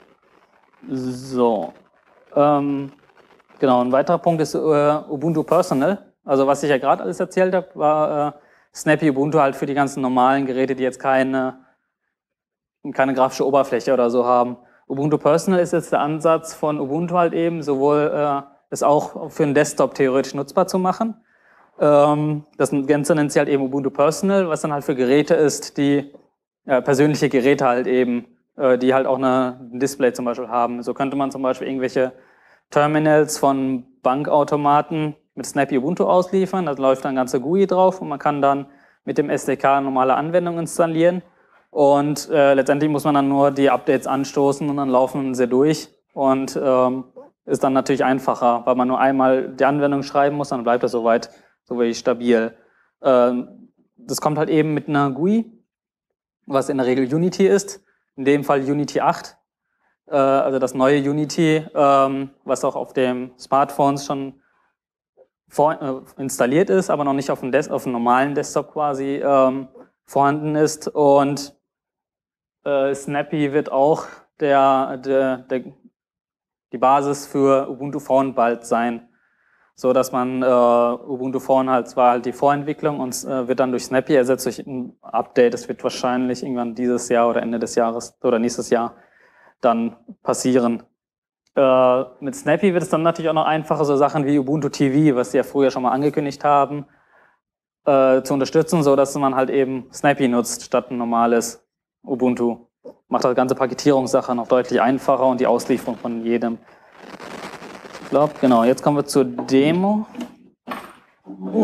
S1: So. Ähm, Genau, ein weiterer Punkt ist äh, Ubuntu Personal. Also was ich ja gerade alles erzählt habe, war äh, Snappy Ubuntu halt für die ganzen normalen Geräte, die jetzt keine, keine grafische Oberfläche oder so haben. Ubuntu Personal ist jetzt der Ansatz von Ubuntu halt eben, sowohl äh, das auch für einen Desktop theoretisch nutzbar zu machen. Ähm, das Ganze nennt sich halt eben Ubuntu Personal, was dann halt für Geräte ist, die äh, persönliche Geräte halt eben, äh, die halt auch eine, ein Display zum Beispiel haben. So könnte man zum Beispiel irgendwelche Terminals von Bankautomaten mit Snappy Ubuntu ausliefern. Da läuft dann ganze G U I drauf und man kann dann mit dem S D K normale Anwendungen installieren. Und äh, letztendlich muss man dann nur die Updates anstoßen und dann laufen sie durch. Und ähm, ist dann natürlich einfacher, weil man nur einmal die Anwendung schreiben muss, dann bleibt das soweit so wirklich stabil. Ähm, das kommt halt eben mit einer G U I, was in der Regel Unity ist. In dem Fall Unity acht. Also das neue Unity, ähm, was auch auf den Smartphones schon vor, äh, installiert ist, aber noch nicht auf dem, Des auf dem normalen Desktop quasi ähm, vorhanden ist. Und äh, Snappy wird auch der, der, der, die Basis für Ubuntu Phone bald sein, so dass man äh, Ubuntu Phone halt zwar halt die Vorentwicklung und äh, wird dann durch Snappy ersetzt durch ein Update. Das wird wahrscheinlich irgendwann dieses Jahr oder Ende des Jahres oder nächstes Jahr dann passieren. Äh, mit Snappy wird es dann natürlich auch noch einfacher, so Sachen wie Ubuntu T V, was sie ja früher schon mal angekündigt haben, äh, zu unterstützen, so dass man halt eben Snappy nutzt statt ein normales Ubuntu. Macht das ganze Paketierungssache noch deutlich einfacher und die Auslieferung von jedem. Ich glaube, genau, jetzt kommen wir zur Demo. Uh.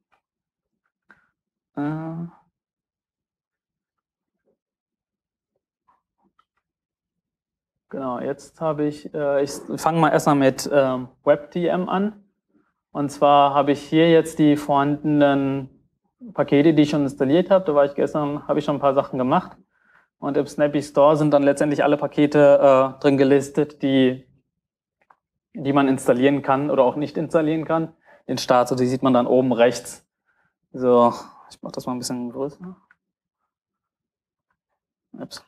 S1: Äh. Genau, jetzt habe ich, äh, ich fange mal erstmal mit ähm, WebDM an. Und zwar habe ich hier jetzt die vorhandenen Pakete, die ich schon installiert habe. Da war ich gestern, habe ich schon ein paar Sachen gemacht. Und im Snappy Store sind dann letztendlich alle Pakete äh, drin gelistet, die, die man installieren kann oder auch nicht installieren kann. Den Start, so die sieht man dann oben rechts. So, ich mache das mal ein bisschen größer. Ups.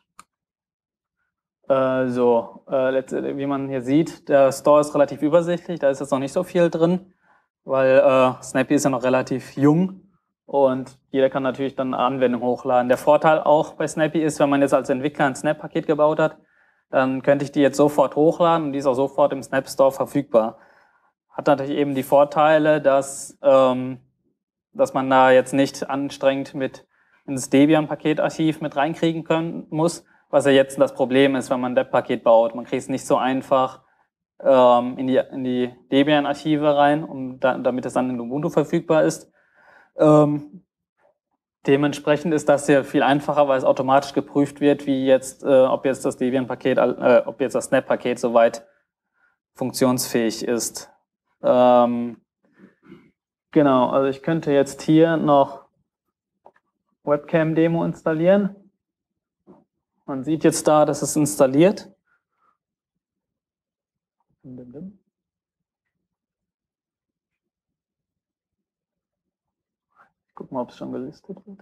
S1: Äh, so, äh, wie man hier sieht, der Store ist relativ übersichtlich, da ist jetzt noch nicht so viel drin, weil äh, Snappy ist ja noch relativ jung und jeder kann natürlich dann eine Anwendung hochladen. Der Vorteil auch bei Snappy ist, wenn man jetzt als Entwickler ein Snap-Paket gebaut hat, dann könnte ich die jetzt sofort hochladen und die ist auch sofort im Snap Store verfügbar. Hat natürlich eben die Vorteile, dass, ähm, dass man da jetzt nicht anstrengend mit ins Debian-Paketarchiv mit reinkriegen können muss, was ja jetzt das Problem ist, wenn man ein Webpaket baut. Man kriegt es nicht so einfach ähm, in die, in die Debian-Archive rein, um da, damit es dann in Ubuntu verfügbar ist. Ähm, dementsprechend ist das hier viel einfacher, weil es automatisch geprüft wird, wie jetzt, äh, ob jetzt das Debian-Paket, äh, ob jetzt das Snap-Paket soweit funktionsfähig ist. Ähm, genau, also ich könnte jetzt hier noch Webcam-Demo installieren. Man sieht jetzt da, dass es installiert. Gucken wir, ob es schon gelistet wird.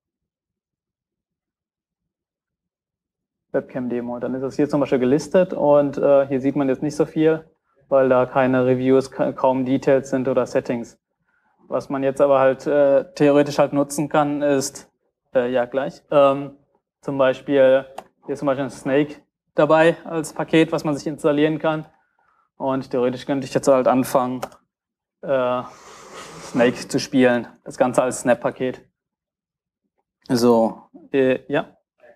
S1: Webcam-Demo. Dann ist es hier zum Beispiel gelistet und äh, hier sieht man jetzt nicht so viel, weil da keine Reviews, kaum Details sind oder Settings. Was man jetzt aber halt äh, theoretisch halt nutzen kann, ist, äh, ja gleich, ähm, zum Beispiel, hier ist zum Beispiel ein Snake dabei als Paket, was man sich installieren kann. Und theoretisch könnte ich jetzt halt anfangen, äh, Snake zu spielen. Das Ganze als Snap-Paket. So, äh, ja.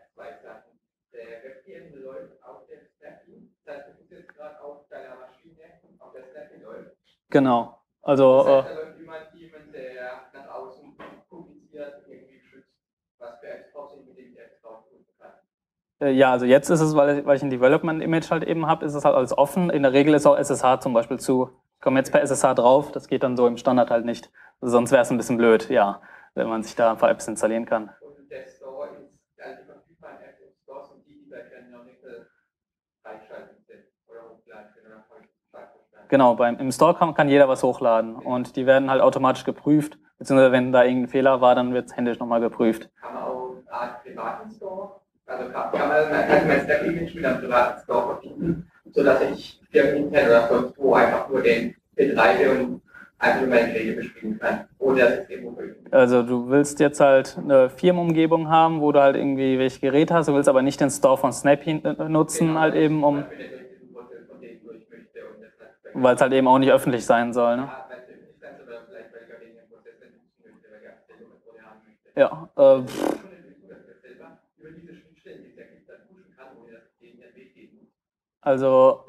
S1: Genau. Also,
S3: das heißt, da läuft jemand, jemand, der nach außen publiziert, irgendwie schützt, was für Apps trotzdem mit dem Apps drauf tun kann.
S1: äh, ja, also jetzt ist es, weil ich, weil ich ein Development-Image halt eben habe, ist es halt alles offen. In der Regel ist auch S S H zum Beispiel zu. Ich komme jetzt per S S H drauf, das geht dann so im Standard halt nicht. Also sonst wäre es ein bisschen blöd, ja, wenn man sich da ein paar Apps installieren kann.
S3: Und der Store ist, also die verfügbaren Apps im Store sind die, die bei Canonical freischalten sind oder hochladen sind oder freischalten.
S1: Genau, beim, im Store kann, kann jeder was hochladen und die werden halt automatisch geprüft, beziehungsweise wenn da irgendein Fehler war, dann wird es händisch nochmal geprüft.
S3: Kann man auch eine Art privaten Store, also kann, kann man kann mein Stack-Image mit einem privaten Store verbinden, sodass ich firmenintern oder sonst wo einfach nur den betreibe und einfach nur meine Geräte bespielen kann, ohne dass es irgendwo veröffentlicht.
S1: Also du willst jetzt halt eine Firmenumgebung haben, wo du halt irgendwie welche Geräte hast, du willst aber nicht den Store von Snappy nutzen, genau, halt eben um... Weil es halt eben auch nicht öffentlich sein soll, ne? Ja, äh, also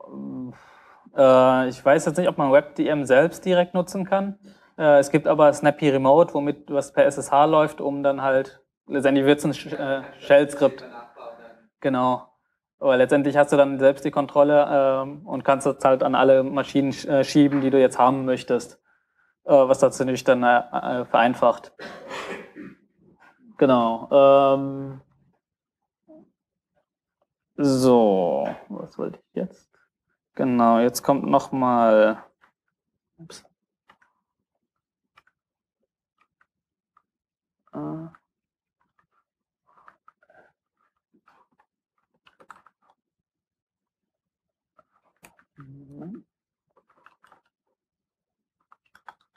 S1: äh, ich weiß jetzt nicht, ob man WebDM selbst direkt nutzen kann. Äh, es gibt aber Snappy Remote, womit was per S S H läuft, um dann halt, letztendlich wird es ein äh, Shell-Skript. Genau. Aber letztendlich hast du dann selbst die Kontrolle ähm, und kannst das halt an alle Maschinen äh, schieben, die du jetzt haben möchtest. Äh, was das natürlich dann äh, vereinfacht. Genau. Ähm, so, was wollte ich jetzt? Genau, jetzt kommt nochmal. Ups. Äh,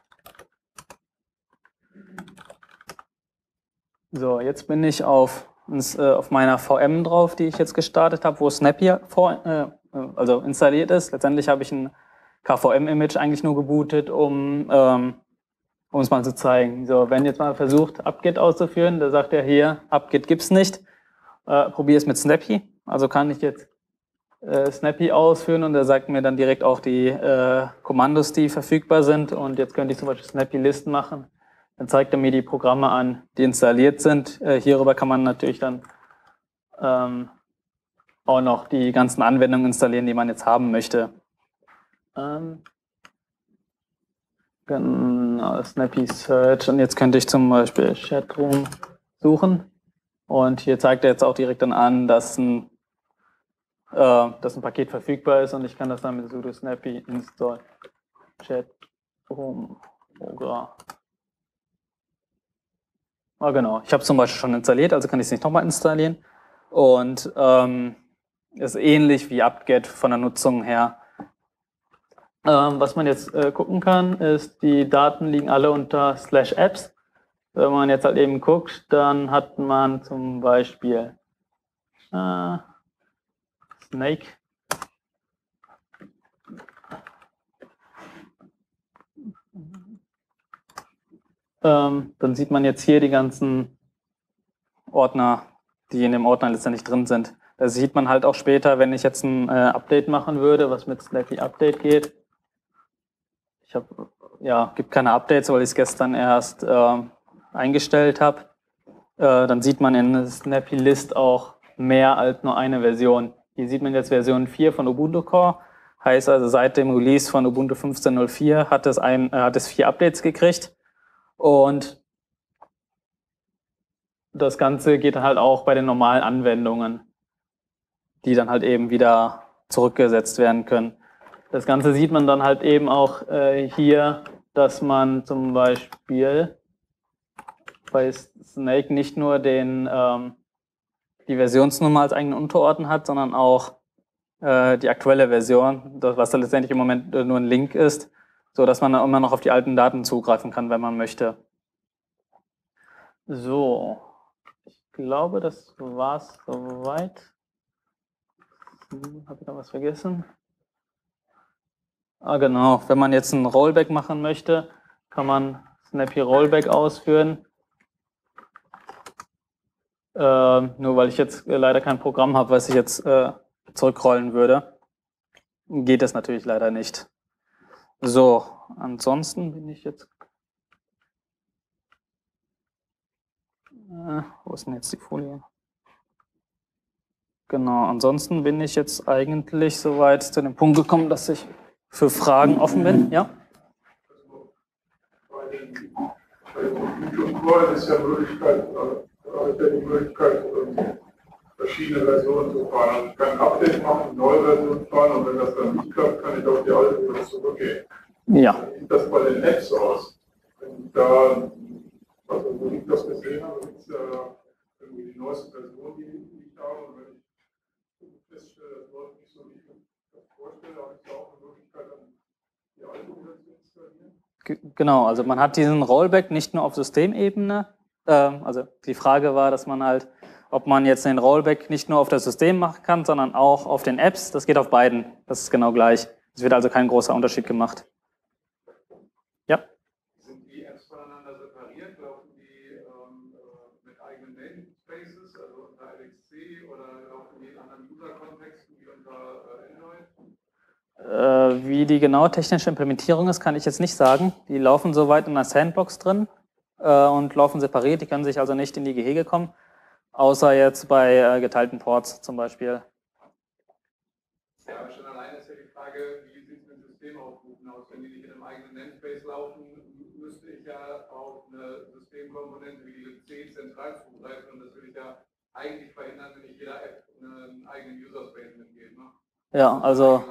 S1: So, jetzt bin ich auf ins, äh, auf meiner V M drauf, die ich jetzt gestartet habe, wo Snappy vor, äh, also installiert ist. Letztendlich habe ich ein K V M-Image eigentlich nur gebootet, um ähm, um es mal zu zeigen. So, wenn jetzt mal versucht, apt-get auszuführen, da sagt er hier, apt-get gibt's nicht. Äh, probier es mit Snappy. Also kann ich jetzt äh, Snappy ausführen und er sagt mir dann direkt auch die äh, Kommandos, die verfügbar sind. Und jetzt könnte ich zum Beispiel Snappy List machen. Dann zeigt er mir die Programme an, die installiert sind. Äh, hierüber kann man natürlich dann ähm, auch noch die ganzen Anwendungen installieren, die man jetzt haben möchte. Ähm, genau, Snappy Search. Und jetzt könnte ich zum Beispiel Chatroom suchen. Und hier zeigt er jetzt auch direkt dann an, dass ein, äh, dass ein Paket verfügbar ist und ich kann das dann mit sudo snappy install chatroom. Ah, genau, ich habe es zum Beispiel schon installiert, also kann ich es nicht nochmal installieren. Und ähm, ist ähnlich wie apt-get von der Nutzung her. Ähm, was man jetzt äh, gucken kann, ist, die Daten liegen alle unter slash apps. Wenn man jetzt halt eben guckt, dann hat man zum Beispiel äh, Snake. Ähm, dann sieht man jetzt hier die ganzen Ordner, die in dem Ordner letztendlich drin sind. Da sieht man halt auch später, wenn ich jetzt ein äh, Update machen würde, was mit Snappy Update geht. Ich habe, ja, gibt keine Updates, weil ich es gestern erst äh, eingestellt habe. Äh, dann sieht man in Snappy List auch mehr als nur eine Version. Hier sieht man jetzt Version vier von Ubuntu Core. Heißt also, seit dem Release von Ubuntu fünfzehn Punkt null vier hat es, ein, äh, hat es vier Updates gekriegt. Und das Ganze geht dann halt auch bei den normalen Anwendungen, die dann halt eben wieder zurückgesetzt werden können. Das Ganze sieht man dann halt eben auch äh, hier, dass man zum Beispiel bei Snake nicht nur den, ähm, die Versionsnummer als eigenen Unterordner hat, sondern auch äh, die aktuelle Version, das, was da letztendlich im Moment äh, nur ein Link ist, so dass man dann immer noch auf die alten Daten zugreifen kann, wenn man möchte. So, ich glaube, das war's soweit. Hm, habe ich noch was vergessen? Ah, genau. Wenn man jetzt ein Rollback machen möchte, kann man Snappy Rollback ausführen. Äh, nur weil ich jetzt äh, leider kein Programm habe, was ich jetzt äh, zurückrollen würde, geht das natürlich leider nicht. So, ansonsten bin ich jetzt... Äh, wo ist denn jetzt die Folie? Genau, ansonsten bin ich jetzt eigentlich soweit zu dem Punkt gekommen, dass ich für Fragen offen bin. Ja?
S3: Also bei den bei Ubuntu Core ist ja Möglichkeit, äh, die Möglichkeit, ähm, verschiedene Versionen zu fahren. Also ich kann ein Update machen, eine neue Version fahren und wenn das dann nicht klappt, kann ich auf die alte wieder zurückgehen.
S1: Ja.
S3: Wie sieht das bei den Apps aus? Wenn da, also wo ich das gesehen habe, gibt es ja irgendwie die neueste Version, die, die ich habe. Und wenn ich feststelle, das läuft nicht so, wie ich mir das vorstelle, habe ich da auch eine Möglichkeit, dann die alte wieder zu installieren?
S1: Genau, also man hat diesen Rollback nicht nur auf Systemebene. Ähm, also die Frage war, dass man halt, ob man jetzt den Rollback nicht nur auf das System machen kann, sondern auch auf den Apps. Das geht auf beiden. Das ist genau gleich. Es wird also kein großer Unterschied gemacht. Ja?
S3: Sind die Apps voneinander separiert? Laufen die ähm, mit eigenen Namespaces, also unter L X C, oder laufen die in anderen User-Kontexten wie unter äh, Android?
S1: Äh, wie die genaue technische Implementierung ist, kann ich jetzt nicht sagen. Die laufen soweit in einer Sandbox drin äh, und laufen separiert. Die können sich also nicht in die Gehege kommen, außer jetzt bei äh, geteilten Ports zum Beispiel.
S3: Ja, aber schon alleine ist ja die Frage, wie sieht es mit Systemaufrufen aus? Wenn die nicht in einem eigenen Namespace laufen, müsste ich ja auf eine Systemkomponente wie die L C zentral zugreifen und das will ich ja eigentlich verhindern, wenn ich jeder App einen eigenen User-Space mitgebe. Ne?
S1: Ja, also...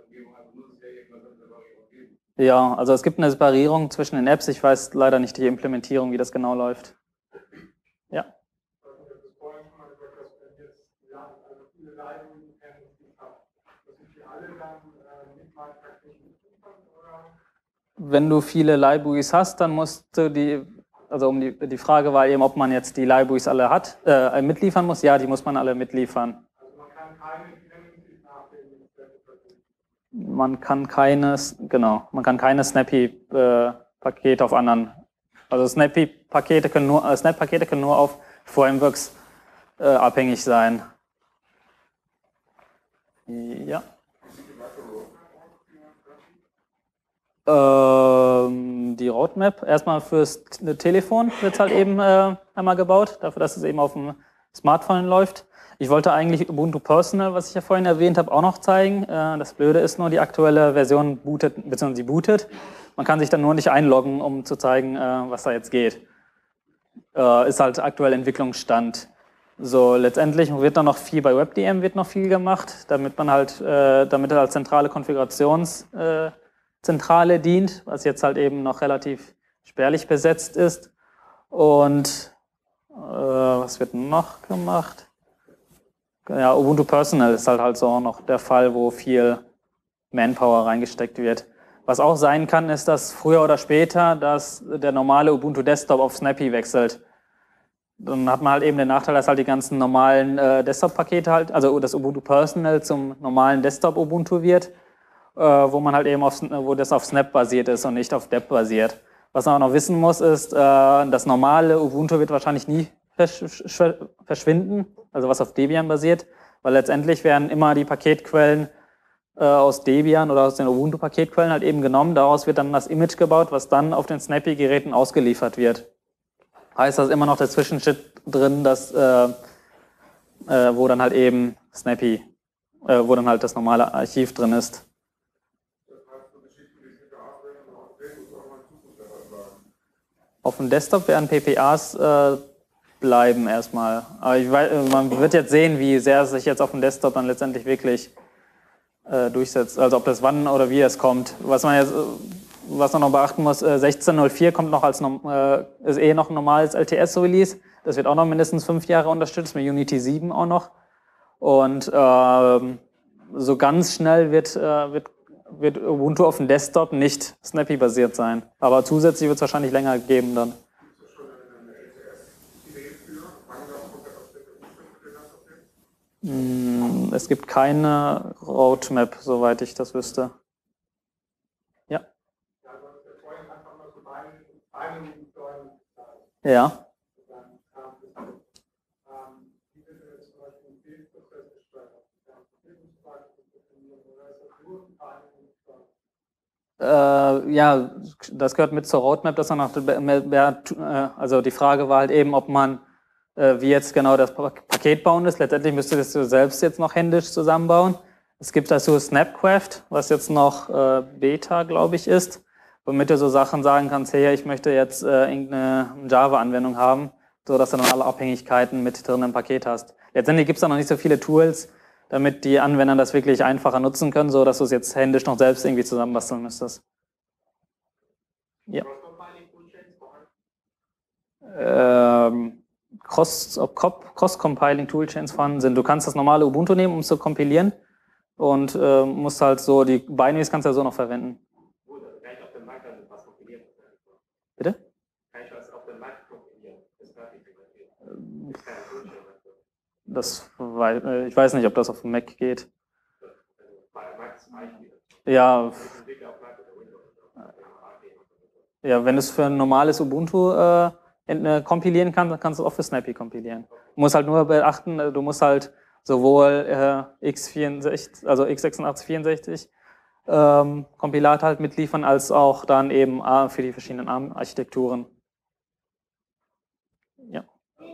S1: Ja, also es gibt eine Separierung zwischen den Apps. Ich weiß leider nicht die Implementierung, wie das genau läuft. Ja. Wenn du viele Libraries hast, dann musst du die, also um die, die Frage war eben, ob man jetzt die Libraries alle hat, äh, mitliefern muss. Ja, die muss man alle mitliefern.
S3: Also man kann keine Dependencies nach dem Snappy-Paket.
S1: Man kann keine, genau, man kann keine Snappy-Pakete auf anderen, also Snappy-Pakete können nur, äh, Snap-Pakete können nur auf Frameworks äh, abhängig sein. Ja. Ähm, die Roadmap, erstmal fürs Telefon wird es halt eben äh, einmal gebaut, dafür, dass es eben auf dem Smartphone läuft. Ich wollte eigentlich Ubuntu Personal, was ich ja vorhin erwähnt habe, auch noch zeigen. Äh, das Blöde ist nur, die aktuelle Version bootet, beziehungsweise sie bootet. Man kann sich dann nur nicht einloggen, um zu zeigen, äh, was da jetzt geht. Äh, ist halt aktuell Entwicklungsstand. So, letztendlich wird dann noch viel bei WebDM wird noch viel gemacht, damit man halt, äh, damit er als zentrale Konfigurationszentrale äh, dient, was jetzt halt eben noch relativ spärlich besetzt ist. Und äh, was wird noch gemacht? Ja, Ubuntu Personal ist halt halt so noch der Fall, wo viel Manpower reingesteckt wird. Was auch sein kann, ist, dass früher oder später, dass der normale Ubuntu Desktop auf Snappy wechselt. Dann hat man halt eben den Nachteil, dass halt die ganzen normalen äh, Desktop-Pakete halt, also das Ubuntu Personal zum normalen Desktop Ubuntu wird, äh, wo man halt eben auf, wo das auf Snap basiert ist und nicht auf Deb basiert. Was man auch noch wissen muss, ist, äh, das normale Ubuntu wird wahrscheinlich nie versch verschwinden, also was auf Debian basiert, weil letztendlich werden immer die Paketquellen äh, aus Debian oder aus den Ubuntu-Paketquellen halt eben genommen. Daraus wird dann das Image gebaut, was dann auf den Snappy-Geräten ausgeliefert wird. Heißt, da ist immer noch der Zwischenschritt drin, dass, äh, äh, wo dann halt eben Snappy, äh, wo dann halt das normale Archiv drin ist. Auf dem Desktop werden P P As äh, bleiben erstmal. Aber ich weiß, man wird jetzt sehen, wie sehr es sich jetzt auf dem Desktop dann letztendlich wirklich äh, durchsetzt. Also ob das wann oder wie es kommt. Was man jetzt, was man noch beachten muss, äh, sechzehn Punkt null vier kommt noch als äh, ist eh noch ein normales L T S-Release. Das wird auch noch mindestens fünf Jahre unterstützt, mit Unity sieben auch noch. Und äh, so ganz schnell wird, äh, wird, wird Ubuntu auf dem Desktop nicht Snappy-basiert sein. Aber zusätzlich wird es wahrscheinlich länger geben dann. Es gibt keine Roadmap, soweit ich das wüsste. Ja. Ja. Äh, ja, das gehört mit zur Roadmap, dass man nach der, also die Frage war halt eben, ob man wie jetzt genau das Paket bauen ist. Letztendlich müsst ihr das selbst jetzt noch händisch zusammenbauen. Es gibt dazu Snapcraft, was jetzt noch äh, Beta, glaube ich, ist, womit du so Sachen sagen kannst, hey, ich möchte jetzt äh, irgendeine Java-Anwendung haben, so dass du dann alle Abhängigkeiten mit drin im Paket hast. Letztendlich gibt es da noch nicht so viele Tools, damit die Anwender das wirklich einfacher nutzen können, so dass du es jetzt händisch noch selbst irgendwie zusammenbasteln müsstest. Ja. Ähm, Cross, ob Cross-Compiling Toolchains vorhanden sind. Du kannst das normale Ubuntu nehmen, um es zu kompilieren und äh, musst halt so, die Binaries kannst du ja so noch verwenden. Bitte? Das, ich weiß nicht, ob das auf dem Mac geht. Ja, ja, wenn es für ein normales Ubuntu äh, kompilieren kann, dann kannst du auch für Snappy kompilieren. Du musst halt nur beachten, du musst halt sowohl äh, x vierundsechzig, also x sechsundachtzig vierundsechzig ähm, Kompilat halt mitliefern, als auch dann eben äh, für die verschiedenen ARM-Architekturen. Ja.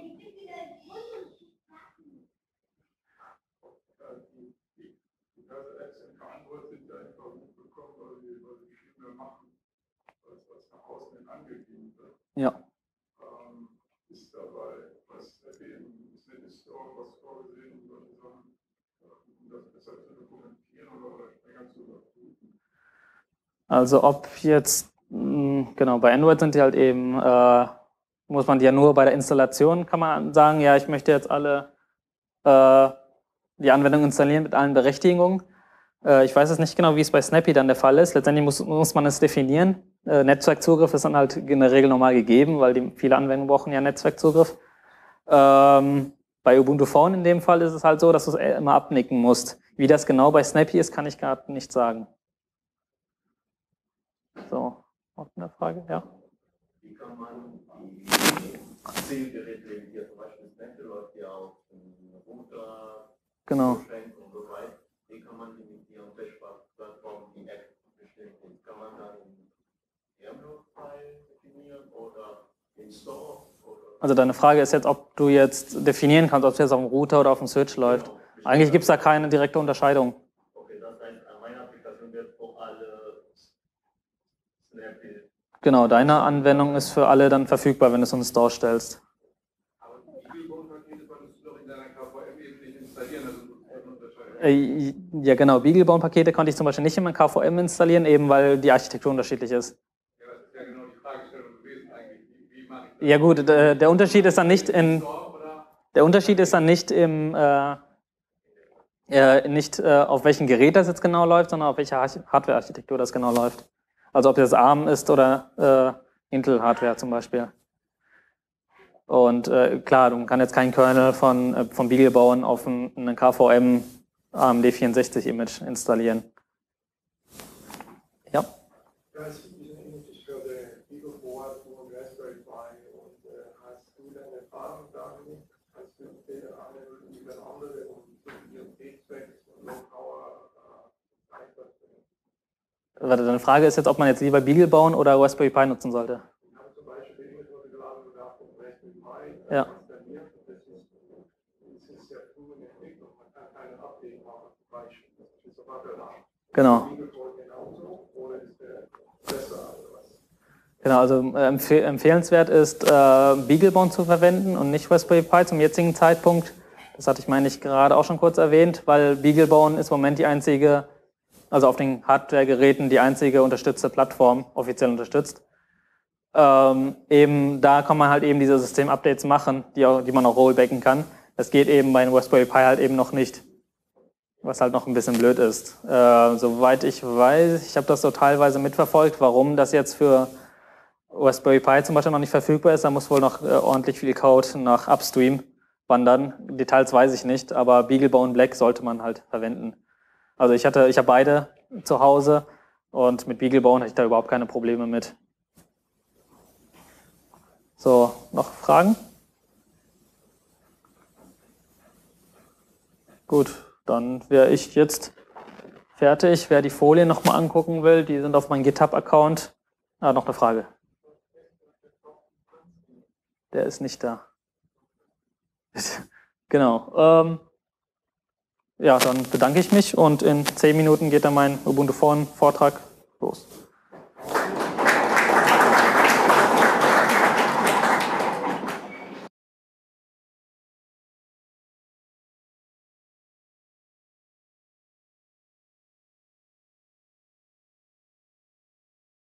S1: Ja.
S3: Ist dabei, was im Snappy Store was vorgesehen, solche Sachen, um das besser zu dokumentieren oder strenger zu überprüfen?
S1: Also ob jetzt, genau, bei Android sind die halt eben, äh, muss man die ja nur bei der Installation, kann man sagen, ja, ich möchte jetzt alle äh, die Anwendung installieren mit allen Berechtigungen. Äh, ich weiß jetzt nicht genau, wie es bei Snappy dann der Fall ist. Letztendlich muss, muss man es definieren. Äh, Netzwerkzugriff ist dann halt in der Regel normal gegeben, weil die, viele Anwendungen brauchen ja Netzwerkzugriff. Ähm, bei Ubuntu Phone in dem Fall ist es halt so, dass du es immer abnicken musst. Wie das genau bei Snappy ist, kann ich gerade nicht sagen. So, noch eine Frage? Ja.
S2: Wie kann man die Zielgeräte, hier zum Beispiel Snappy läuft ja auf dem Router,
S1: Genau.
S2: und so weiter, wie kann man die mit ihren Festplatten die App bestimmen? Kann man dann in YAML-File definieren oder in Store? Oder
S1: Also deine Frage ist jetzt, ob du jetzt definieren kannst, ob es jetzt auf dem Router oder auf dem Switch läuft.
S2: Genau.
S1: Eigentlich gibt es da keine direkte Unterscheidung.
S2: Okay, das heißt, meine Applikation wird für alle Snappy.
S1: Genau, deine Anwendung ist für alle dann verfügbar, wenn du es in den Store stellst.
S3: Aber die Beaglebone-Pakete konntest du doch in deiner K V M eben nicht installieren, also
S1: Äh, Ja genau, Beaglebone-Pakete konnte ich zum Beispiel nicht in mein K V M installieren, eben weil die Architektur unterschiedlich ist.
S3: ja, das ist ja genau die Fragestellung gewesen eigentlich. Wie, wie mache ich das?
S1: Ja gut, der, der Unterschied ist dann nicht in,
S3: Store oder?
S1: der Unterschied ist dann nicht im, äh, äh, nicht äh, auf welchem Gerät das jetzt genau läuft, sondern auf welcher Arch- Hardware-Architektur das genau läuft. Also ob das ARM ist oder äh, Intel-Hardware zum Beispiel. Und äh, klar, du kannst jetzt keinen Kernel von, äh, von Beaglebone auf ein, einen K V M A M D vierundsechzig Image installieren. Ja.
S4: Ja, es gibt diesen Image für den Beagleboard und Raspberry Pi und äh, hast du deine Erfahrung damit? Hast du Empfehlungen anwenden über andere und für T-Specs und Low Power äh, Einsatzbringen?
S1: Warte, deine Frage ist jetzt, ob man jetzt lieber Beaglebone oder Raspberry Pi nutzen sollte.
S4: Ich habe zum Beispiel den Image runtergeladen sogar vom Raspberry Pi
S1: Ja.
S4: installiert und das ist, das ist ja früh in der Entwicklung, man kann keine Update machen zum Beispiel. Das ist sogar danach.
S1: Genau.
S4: Beagleboard genauso oder ist der besser oder was?
S1: Genau, also äh, empfehl empfehlenswert ist, äh, Beaglebone zu verwenden und nicht Raspberry Pi zum jetzigen Zeitpunkt. Das hatte ich, meine ich, gerade auch schon kurz erwähnt, weil Beaglebone ist im Moment die einzige, also auf den Hardware-Geräten die einzige unterstützte Plattform, offiziell unterstützt. Ähm, eben, da kann man halt eben diese System-Updates machen, die, auch, die man auch rollbacken kann. Das geht eben bei Raspberry Pi halt eben noch nicht, was halt noch ein bisschen blöd ist. Äh, soweit ich weiß, ich habe das so teilweise mitverfolgt, warum das jetzt für Raspberry Pi zum Beispiel noch nicht verfügbar ist. Da muss wohl noch äh, ordentlich viel Code nach Upstream wandern. Details weiß ich nicht, aber Beaglebone Black sollte man halt verwenden. Also ich hatte, ich habe beide zu Hause und mit Beaglebone hatte ich da überhaupt keine Probleme mit. So, noch Fragen? Gut, dann wäre ich jetzt fertig. Wer die Folien nochmal angucken will, die sind auf meinem GitHub-Account. Ah, noch eine Frage. Der ist nicht da. Genau. Ähm, ja, dann bedanke ich mich und in zehn Minuten geht dann mein Ubuntu Phone Vortrag los.